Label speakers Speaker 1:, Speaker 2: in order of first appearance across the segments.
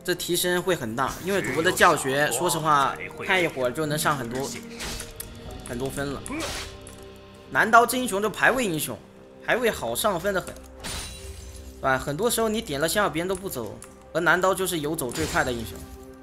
Speaker 1: 这提升会很大，因为主播的教学，说实话，看一会儿就能上很多分了。男刀这英雄就排位英雄，排位好上分的很，对吧？很多时候你点了香药别人都不走，而男刀就是游走最快的英雄。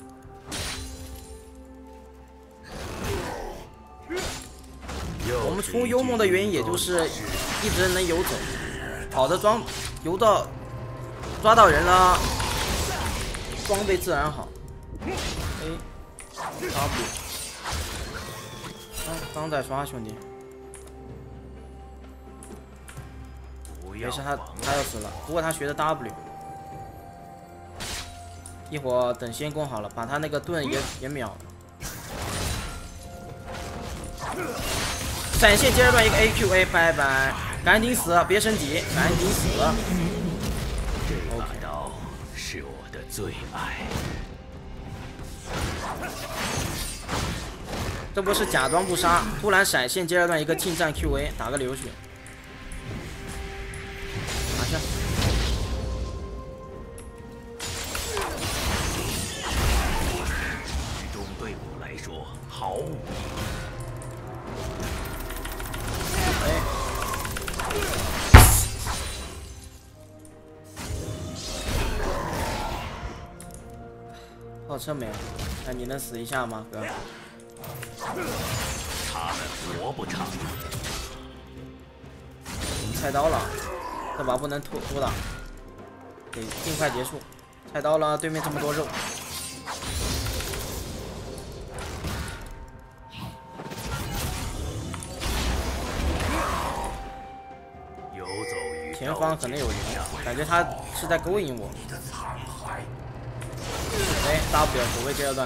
Speaker 1: 我们出幽梦的原因也就是一直能游走，好的游到抓到人了，装备自然好。W， 刚在刷兄弟，没事，他要死了，不过他学的 W， 一会儿等先攻好了，把他那个盾也秒了。闪现接着断一个 AQA， 拜拜，赶紧死，别升级，赶紧死。
Speaker 2: 这把刀是我的最爱。
Speaker 1: 这不是假装不杀，突然闪现接着断一个近战 QA， 打个流血，拿下。
Speaker 2: 对对我来说毫无意义。炮车没了，那你能死一下吗，哥？ 他们活不长。
Speaker 1: 我们菜刀了，这把不能拖打，得尽快结束。菜刀了，对面这么多肉。前方可能有人，感觉他是在勾引我。W 守卫接着断，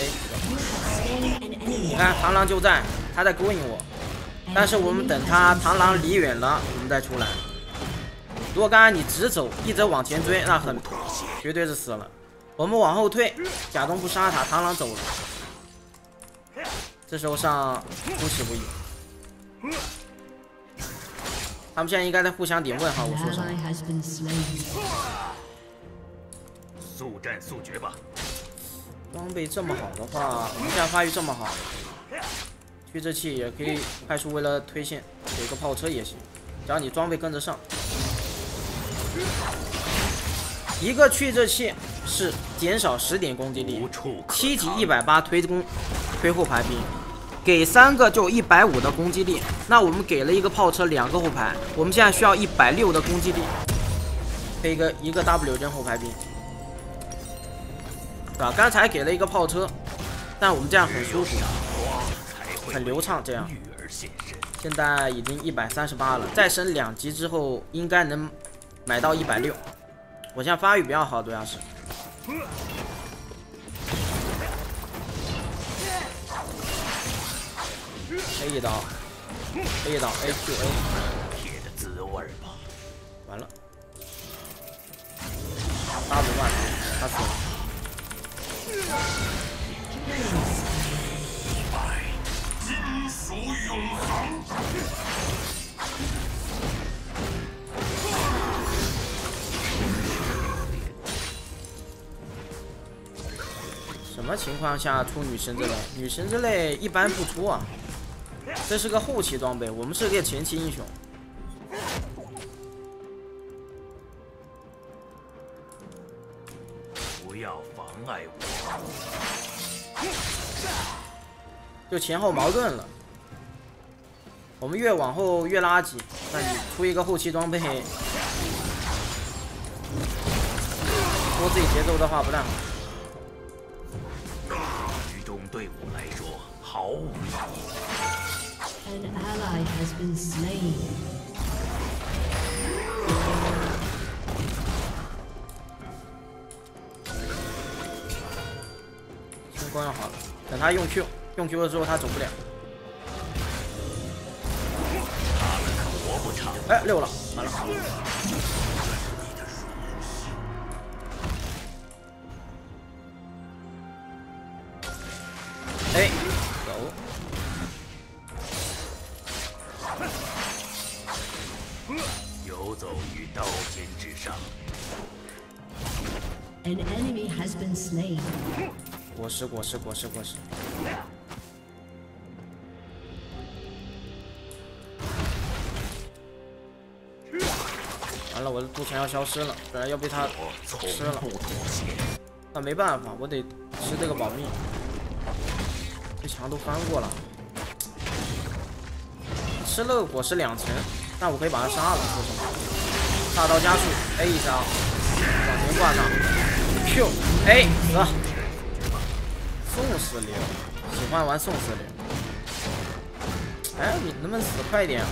Speaker 1: 你看螳螂就在，他在勾引我，但是我们等他螳螂离远了，我们再出来。如果刚才你直走，一直往前追，那绝对是死了。我们往后退，假装不杀他，螳螂走了，这时候上出其不意。他们现在应该在互相点问哈，我说什么？
Speaker 2: 速战速决吧。
Speaker 1: 装备这么好的话，无价发育这么好，去这器也可以快速为了推线，给个炮车也行，只要你装备跟得上。一个去这器是减少10点攻击力，7级180推后排兵，给3个就150的攻击力。那我们给了一个炮车2个后排，我们现在需要160的攻击力，配一个 W 扔后排兵。对吧？刚才给了一个炮车，但我们这样很舒服，很流畅。这样，现在已经138了，再升2级之后应该能买到160。我现在发育比较好，主要是。黑一刀 AQA， 完了，W 万他死了。
Speaker 3: 金属永恒。
Speaker 1: 什么情况下出女神之泪？女神之泪一般不出啊，这是个后期装备，我们是个前期英雄。
Speaker 2: 不要妨碍我。
Speaker 1: 就前后矛盾了。我们越往后越垃圾，那你出一个后期装备，拖自己节奏的话不太好。
Speaker 2: 剧中对我来说毫无意义。
Speaker 4: An ally has been slain.
Speaker 1: 先光要好了，等他用 Q 了之后他走不了。哎，6了，完了。哎，走。
Speaker 2: 游走于刀尖之上。
Speaker 4: An enemy has been slain.
Speaker 1: 果实。完了，我的渡船要消失了，不然要被他吃了。那没办法，我得吃这个保命。这墙都翻过了，吃了个果实2层，但我可以把他杀了。说什么？大刀加速 ，A 一下，往前挂上 ，Q A 死，送死流，喜欢玩送死流。哎，你能不能死快一点啊？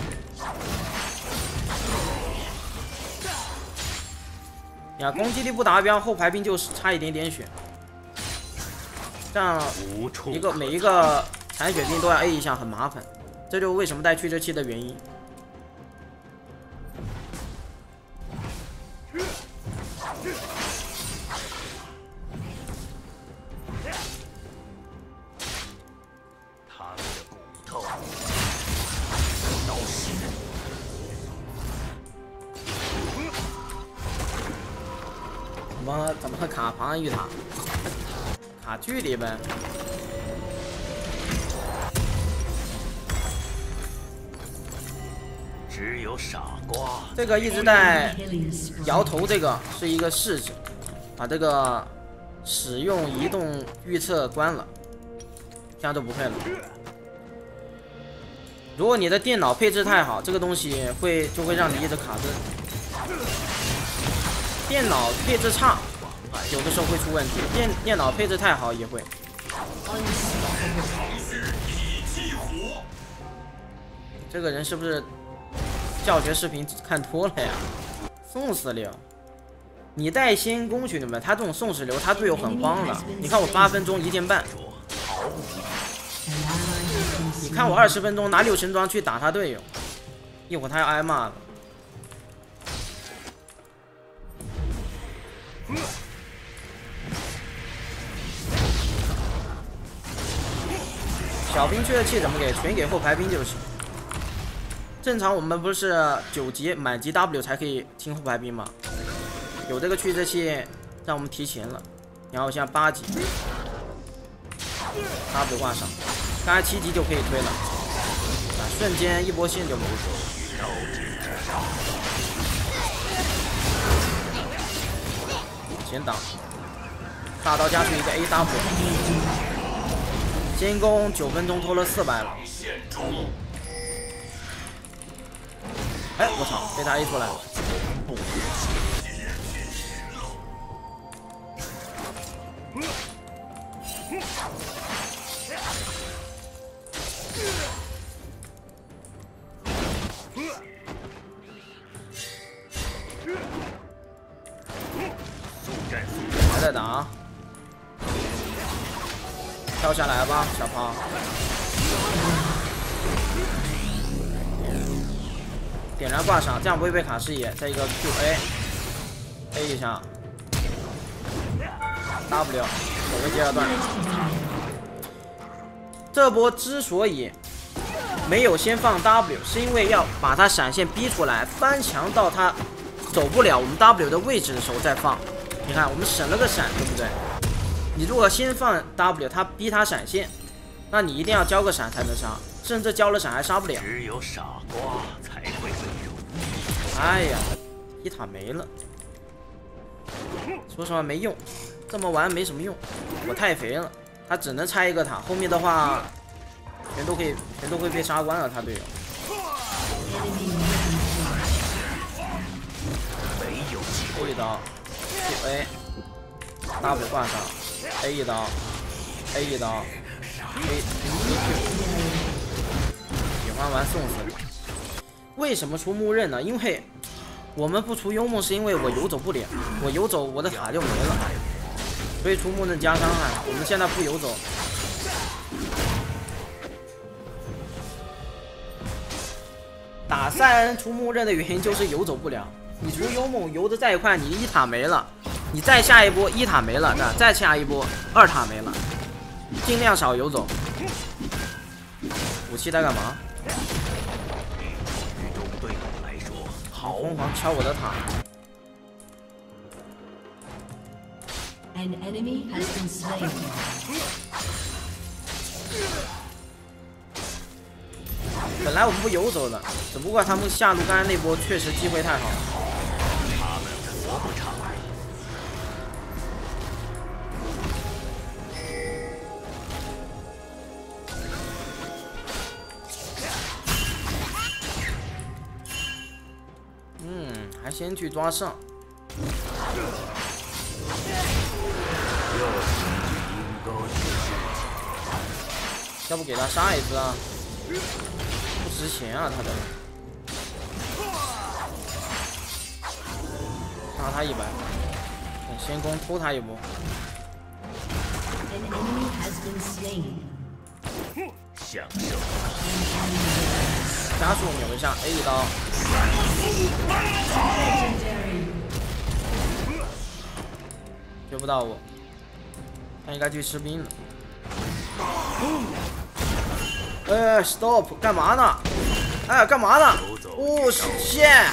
Speaker 1: 呀，攻击力不达标，后排兵就差一点点血。这样每一个残血兵都要 A 一下，很麻烦。这就是为什么带驱逐器的原因。
Speaker 2: 他们的骨头都是。
Speaker 1: 怎么卡旁玉塔？卡距离呗。
Speaker 2: 只有傻瓜。
Speaker 1: 这个一直在摇头，这个是一个试纸，把这个使用移动预测关了，这样就不配了。如果你的电脑配置太好，这个东西就会让你一直卡顿。电脑配置差，有的时候会出问题；电脑配置太好也会。这个人是不是教学视频看多了呀？送死流！你带先攻兄弟们，他这种送死流，他队友很慌了。你看我8分钟1点半，你看我20分钟拿6神装去打他队友，一会儿他要挨骂了。小兵驱逐器怎么给？全给后排兵就行。正常我们不是9级满级 W 才可以清后排兵吗？有这个驱逐器让我们提前了。然后现在8级 W 挂上，刚才7级就可以推了，瞬间一波线就没了。前挡，大刀加出一个 AW， 先攻9分钟拖了400了。哎，我操，被他 A 出来了。还在打，跳下来吧，小胖。点燃挂上，这样不会被卡视野。再一个 QA，A 一下 ，W 走位接二段。这波之所以没有先放 W， 是因为要把他闪现逼出来，翻墙到他走不了我们 W 的位置的时候再放。你看，我们省了个闪，对不对？你如果先放 W， 他逼他闪现，那你一定要交个闪才能杀，甚至交了闪还杀不了。
Speaker 2: 只有傻瓜才会被辱。
Speaker 1: 哎呀，一塔没了，说实话没用，这么玩没什么用，我太肥了，他只能拆一个塔，后面的话全都会被杀光了，他队友。A 一刀 ，A W 挂上 ，A 一刀 ，A 一刀 ，A 喜欢玩送死。为什么出木刃呢？因为我们不出幽梦，是因为我游走不了，我游走我的塔就没了，所以出木刃加伤害。我们现在不游走。打3出木刃的原因就是游走不了。你出幽梦游的再快，你1塔没了，你再下一波1塔没了，再下一波2塔没了，尽量少游走。武器在干嘛？
Speaker 2: 对我来说，
Speaker 1: 好疯狂敲我的塔。
Speaker 4: An enemy has been slain.
Speaker 1: 本来我们不游走的，只不过他们下路刚才那波确实机会太好了。
Speaker 2: 他们活不长。
Speaker 1: 还先去抓上。要不给他杀一只啊？不值钱啊，他的。杀他100，等先攻偷他一波。
Speaker 4: An enemy has been slain.
Speaker 2: 享受。
Speaker 1: 加速秒一下 ，A 一刀。追不到我，他应该去吃兵了。stop， 干嘛呢？哎，干嘛呢？哦，线！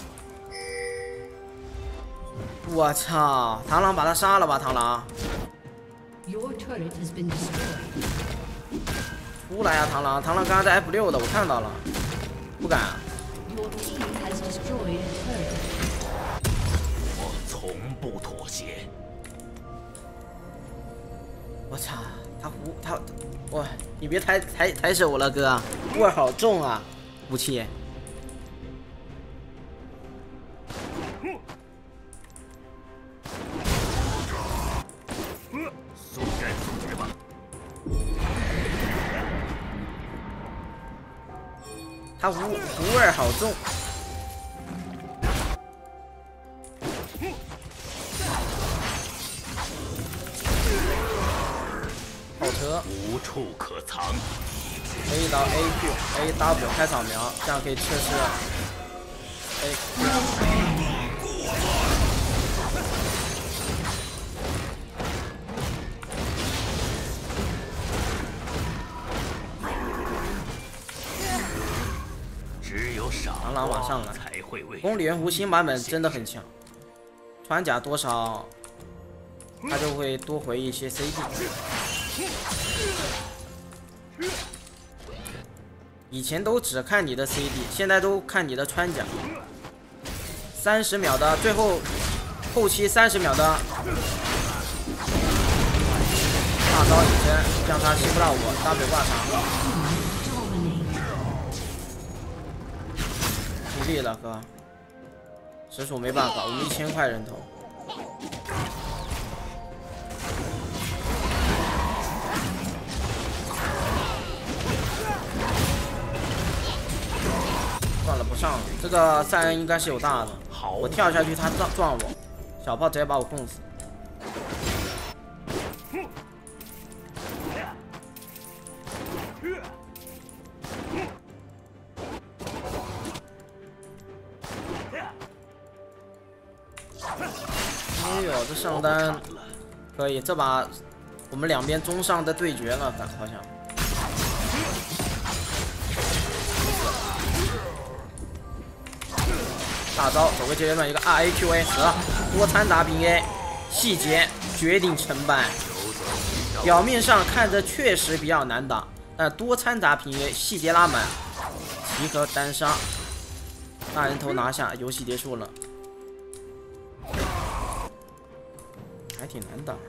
Speaker 1: 我操，螳螂把他杀了吧，螳螂！
Speaker 4: Your turret has been destroyed.
Speaker 1: 出来呀，螳螂！螳螂刚刚在 F6的，我看到了，不敢。
Speaker 4: Your team has destroyed a turret.
Speaker 2: 我从不妥协。
Speaker 1: 我操，哇！你别抬手了，哥，味儿好重啊，武器。
Speaker 2: 速战速决吧。
Speaker 1: 他胡味儿好重。跑车
Speaker 2: 无处可藏。
Speaker 1: A 到 AQ，AW 开扫描，这样可以测试 A。
Speaker 2: 只有傻
Speaker 1: 螳螂马上来
Speaker 2: 才会为
Speaker 1: 公里圆弧新版本真的很强，穿甲多少，他就会多回一些 CD。以前都只看你的 CD， 现在都看你的穿甲。30秒的，最后后期30秒的大招隐身，让他吸不到我 W 挂场。尽力了，哥。实属没办法，我们1000块人头。算了，不上了。这个赛恩应该是有大的，我跳下去，他撞我，小炮直接把我控死。哎呦，这上单可以，这把我们两边中上的对决了，好像。大招走个阶段，一个 RAQA 死了，多掺杂平 A， 细节决定成败。表面上看着确实比较难打，但多掺杂平 A， 细节拉满，集合单杀，大人头拿下，游戏结束了。还挺难打。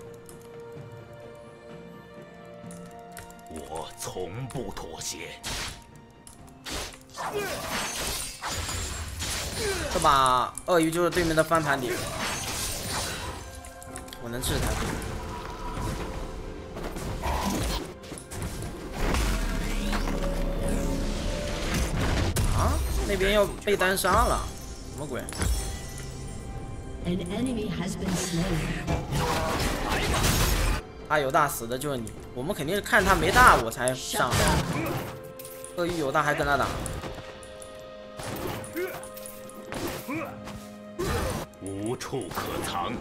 Speaker 2: 我从不妥协。
Speaker 1: 这把鳄鱼就是对面的翻盘点，我能治他。啊，那边要被单杀了，什么鬼？
Speaker 4: An enemy has been slain.
Speaker 1: 他有大死的就是你，我们肯定是看他没大我才上。鳄鱼有大还跟他打。
Speaker 2: 无处可藏。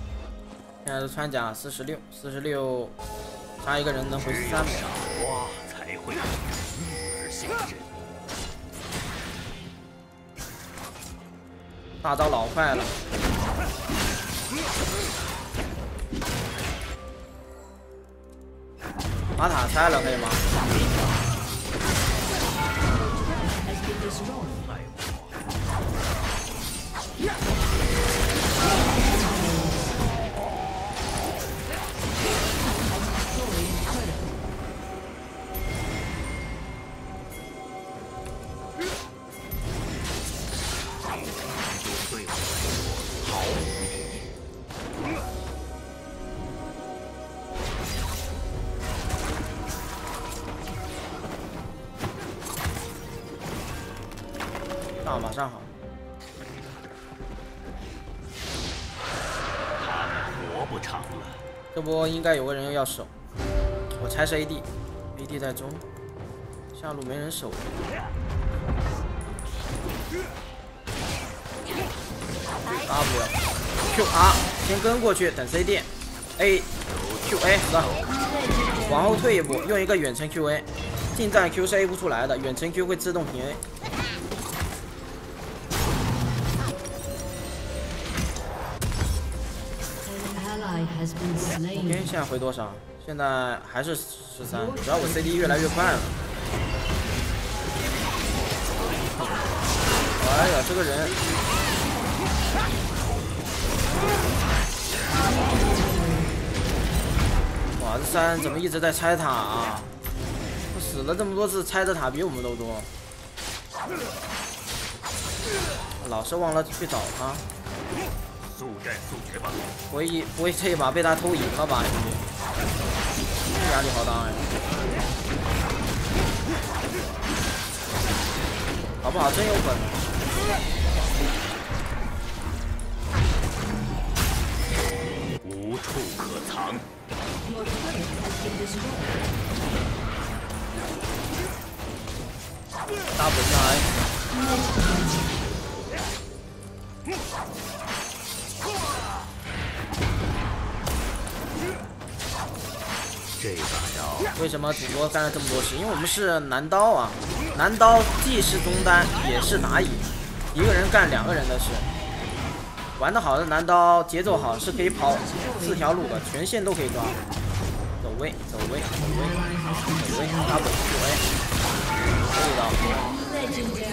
Speaker 1: 现在是穿甲46，46，杀一个人能回3秒。 大招老快了。把塔拆了可以吗？
Speaker 4: Has been destroyed.
Speaker 1: 啊，马上好。
Speaker 2: 他们活不长了。
Speaker 1: 这波应该有个人要守，我猜是 AD 在中，下路没人守。W QR 先跟过去，等 CD A QA 是吧？往后退一步，用一个远程 QA， 近战 Q 是 A 不出来的，远程 Q 会自动平 A。 OK， 现在回多少？现在还是13，主要我 CD 越来越快了。哎呀，这个人，哇，这3人怎么一直在拆塔啊？我死了这么多次，拆的塔比我们都多。老是忘了去找他。
Speaker 2: 速战速决吧！
Speaker 1: 不会这一把被他偷赢了吧，兄弟？压力好大呀！搞不好真有可能。
Speaker 2: 无处可藏。
Speaker 1: 大本上来。
Speaker 2: 这把刀
Speaker 1: 为什么主播干了这么多事？因为我们是男刀啊，男刀既是中单也是打野，一个人干2个人的事。玩得好的男刀节奏好，是可以跑4条路的，全线都可以抓。走位，走位，走位，走位，大本走位，可以的。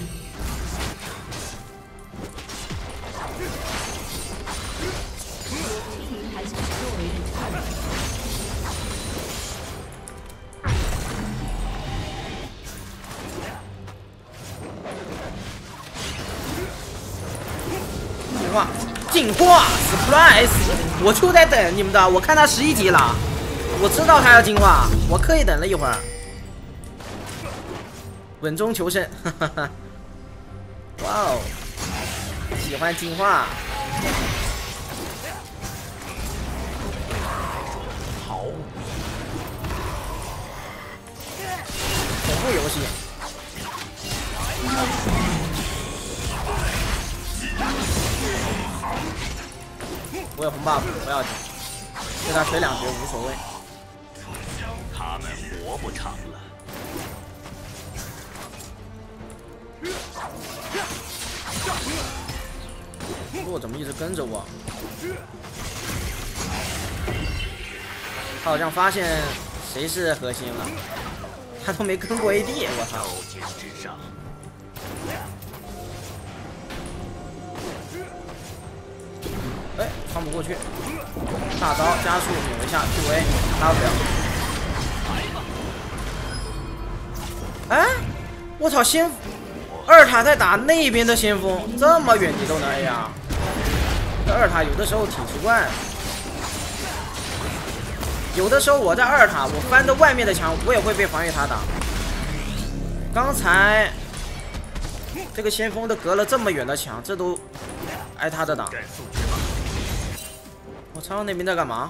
Speaker 1: 进化 surprise， 我就在等你们的。我看他11级了，我知道他要进化，我刻意等了一会儿，稳中求胜。哈哈，哇哦，喜欢进化。
Speaker 2: 好，
Speaker 1: 恐怖游戏。 我有红 buff 不要紧，对他锤2局无所谓。
Speaker 2: 他们活不长了。
Speaker 1: 洛怎么一直跟着我？他好像发现谁是核心了，他都没跟过 AD， 我操！
Speaker 2: 刀尖之上。
Speaker 1: 哎，穿不过去，大招加速扭一下 QA W。哎，我操，先2塔在打那边的先锋，这么远你都能 A 啊？这2塔有的时候挺奇怪，有的时候我在2塔，我翻着外面的墙，我也会被防御塔打。刚才这个先锋都隔了这么远的墙，这都挨他的打。 我操，那边在干嘛？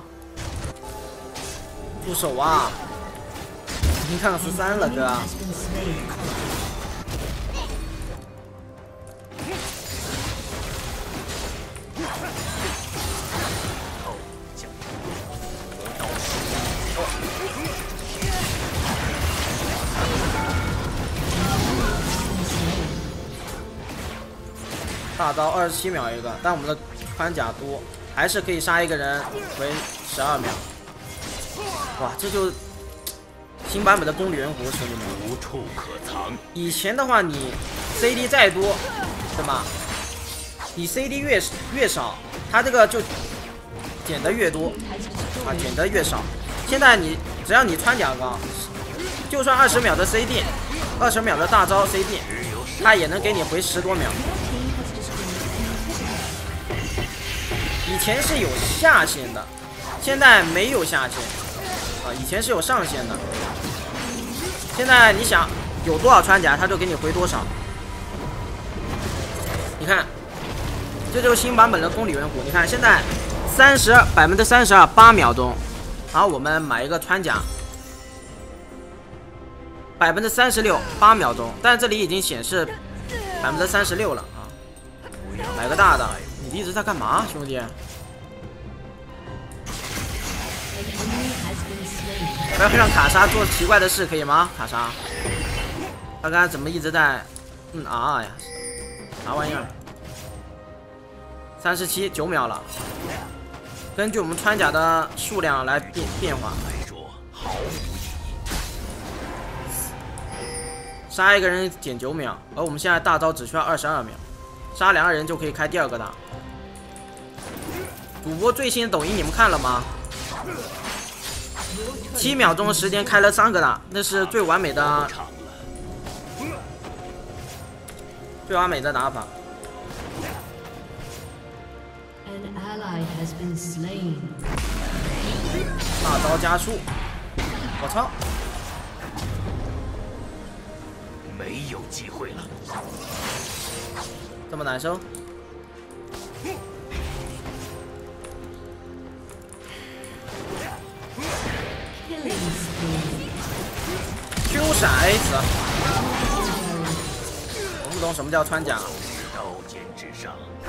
Speaker 1: 住手啊！你看13了，哥。 大招27秒一个，但我们的穿甲多，还是可以杀一个人为12秒。哇，这就新版本的公里圆弧，兄弟们，
Speaker 2: 无处可藏。
Speaker 1: 以前的话，你 CD 再多，对吧？你 CD 越少，它这个就减的越多啊，减的越少。现在你只要你穿甲高，就算20秒的 CD，20秒的大招 CD， 它也能给你回10多秒。以前是有下限的，现在没有下限啊，以前是有上限的。现在你想有多少穿甲，它就给你回多少。你看，这就是新版本的公里圆弧。你看现在32%， 8秒钟。然后我们买一个穿甲，36%， 8秒钟。但这里已经显示36%了啊。买个大的，你一直在干嘛，兄弟？不要让卡莎做奇怪的事，可以吗？卡莎，他刚才怎么一直在呀？啥玩意儿？37， 9秒了。根据我们穿甲的数量来变化。杀一个人减9秒，而我们现在大招只需要22秒，杀2个人就可以开第2个大。主播最新的抖音你们看了吗？7秒钟的时间开了3个大，那是最完美的打法。大招加速，我操！
Speaker 2: 没有机会了，
Speaker 1: 这么难受。Q 闪 A 死，懂不懂什么叫穿甲？
Speaker 2: 刀尖之上，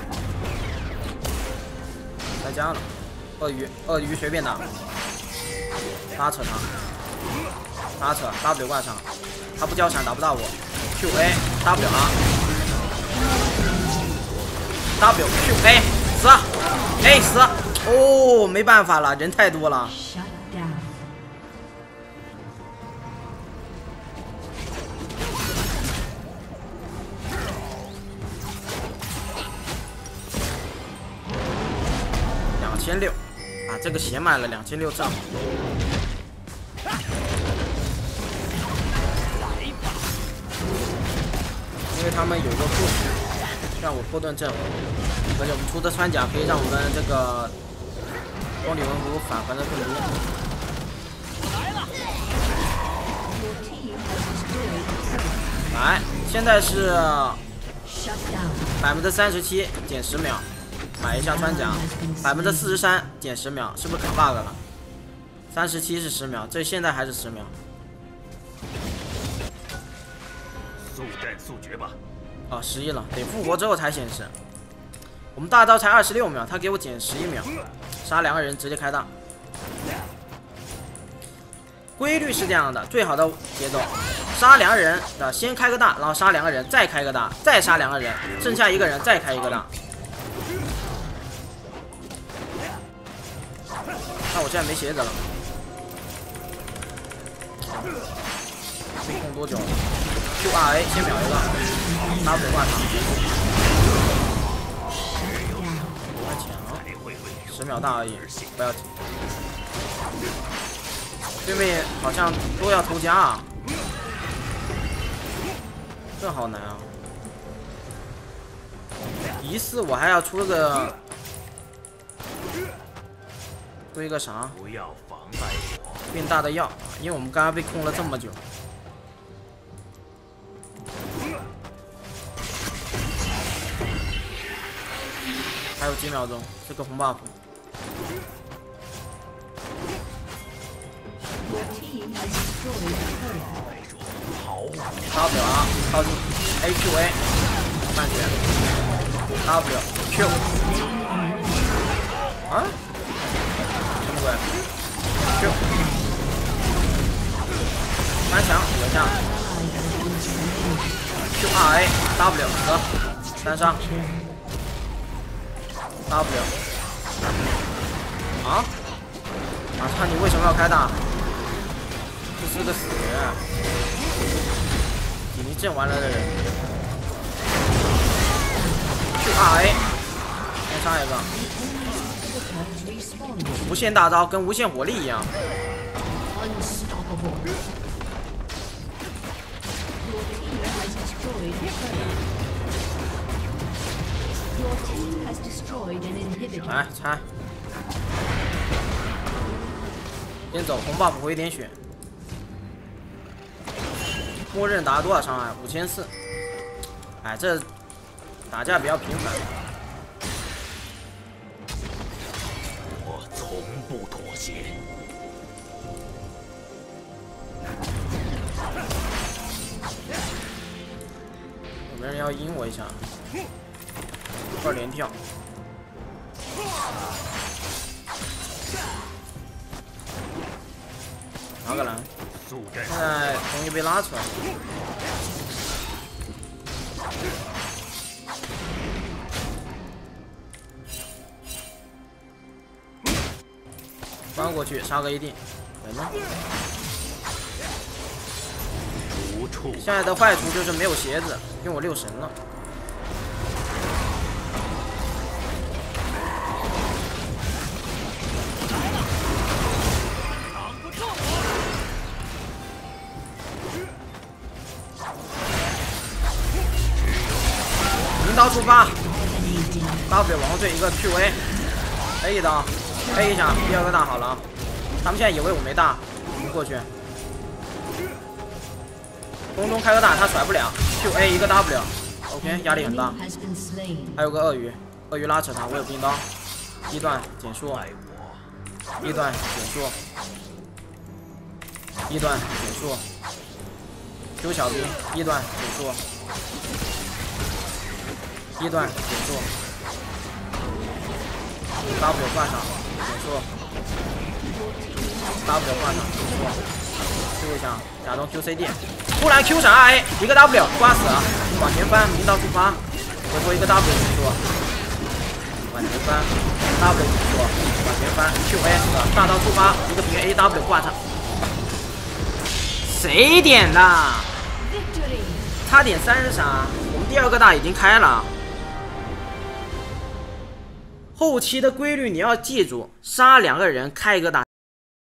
Speaker 1: 再加了，鳄鱼随便打，拉扯他，拉扯 W 挂上，他不交闪打不到我 ，QA W 啊 ，W QA 死 ，A 死，哦，没办法了，人太多了。2600啊，这个血买了2600正好。因为他们有个破，让我破盾阵，而且我们出的穿甲可以让我们这个光里文弧返还的更多。来，现在是37%减10秒。买一下穿甲，43%减10秒，是不是卡 bug 了？37是10秒，这现在还是10秒。
Speaker 2: 速战速决吧。
Speaker 1: 哦，11了，得复活之后才显示。我们大招才26秒，他给我减11秒，杀2个人直接开大。规律是这样的，最好的节奏，杀2个人的先开个大，然后杀2个人，再开个大，再杀2个人，剩下1个人再开一个大。那我现在没鞋子了，没控多久了 ？QRA 先秒一个，拿水挂场，太强，10秒大而已，不要紧。对面好像都要偷家啊，这好难啊！疑似我还要出个。出一个啥？
Speaker 2: 不要妨碍我
Speaker 1: 变大的药，因为我们刚刚被控了这么久。还有几秒钟，这个红 buff。W 啊，靠近 AQA， 慢点 W Q 啊。Q 翻墙留下 QRA W 死3杀 W。啊？啊！操！你为什么要开大？这是个死人。你阵完了的人。去 RA， 先杀一个。无限大招跟无限火力一样。来拆。先走，红 buff 回点血。默认打多少伤害？5400。哎，这打架比较频繁。
Speaker 2: 我从不妥协。
Speaker 1: 有没有人要阴我一下？2连跳。拿个蓝，现在容易被拉出来。翻过去杀个 AD， 人呢？现在的坏处就是没有鞋子，用我6神了。引导出发 ，W 往后退一个 QA，A 一刀 ，A 一下，第二个大好了。他们现在以为我没大，我们过去。空中开个大，他甩不了 ，QA 一个 W，OK， 压力很大。还有个鳄鱼，鳄鱼拉扯他，我有冰刀，一段减速，一段减速，一段减速 ，Q 小兵，一段减速。一段减速 ，W 挂上减速 ，W 挂上减速 ，Q 一下，假装 QCD， 突然 Q 闪 RA， 一个 W 挂死了，往前翻，明刀出发，回头一个 W 减速，往前翻 ，W 减速，往前翻 ，QA 死了，大刀出发，一个平 AW 挂上，谁点的？差点3杀，我们第二个大已经开了。后期的规律你要记住，杀2个人开一个大。